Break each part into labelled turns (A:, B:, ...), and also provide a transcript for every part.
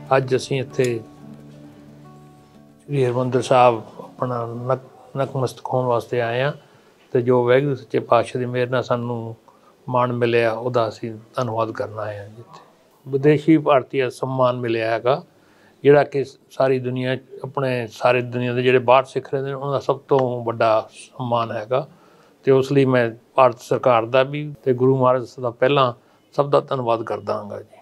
A: ਅੱਜ ਅਸੀਂ ਇੱਥੇ श्री हरमंदिर साहब अपना नतमस्तक होने वास्ते आए हैं तो जो वाहिगुरू सच्चे पातशाह की मेहर नाल सानू माण मिलिया उहदा असीं धन्नवाद करना आए हैं जिथे विदेशी भारतीय सम्मान मिलिया हैगा जिहड़ा कि सारी दुनिया अपने सारी दुनिया के जिहड़े बाहर सिख रहे हैं उन्होंने सब तो वड्डा सम्मान हैगा तो उस लिए मैं भारत सरकार का भी तो गुरु महाराज का पहला सब का धन्नवाद करदा हां जी।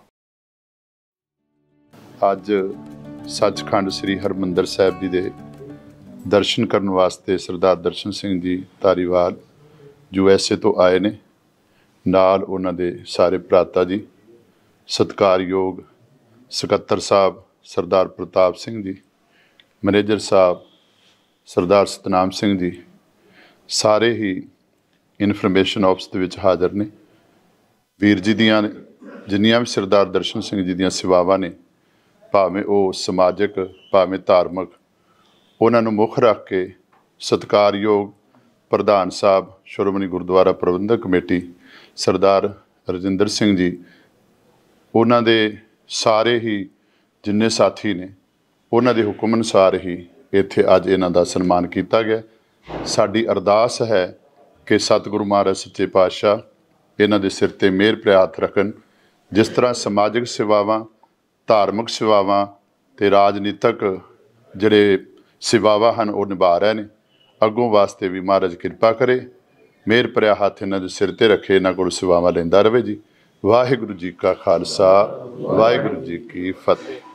B: ਅੱਜ सचखंड श्री हरमंदिर साहिब जी के दर्शन करने वास्ते सरदार दर्शन सिंह जी धारीवाल USA तो आए ने नाल उन्हां दे सारे भराता जी सत्कारयोग सकत्तर साहब सरदार प्रताप सिंह जी मैनेजर साहब सरदार सतनाम सिंह जी सारे ही इनफॉर्मेशन ऑफिस दे विच हाज़र ने। वीर जी दियां जिन्नियां भी सरदार दर्शन सिंह जी दियां सेवावां ने भावें वो समाजिक भावें धार्मिक उन्होंने मुख रख के सत्कारयोग प्रधान साहब श्रोमणी गुरुद्वारा प्रबंधक कमेटी सरदार रजिंदर सिंह जी उन्होंने सारे ही जिन्ने साथी ने उन्होंने हुक्म अनुसार ही इत्थे अज इन्हां दा सन्मान किया गया। साडी अरदास है कि सतगुरु महाराज सच्चे पातशाह इन्हां दे सिर ते मेहर भरे हत्थ रखन। जिस तरह समाजिक सेवावां धार्मिक सेवावां ते राजनीतिक जिहड़े सेवावां हन वो निभा रहे हैं अगों वास्ते भी महाराज कृपा करे मेहर भरिया हत्थ इन्हां दे सिर ते रखे इन्हां कोल सेवावां लैंदा रहे जी। वाहिगुरू जी का खालसा वाहिगुरू जी की फतेह।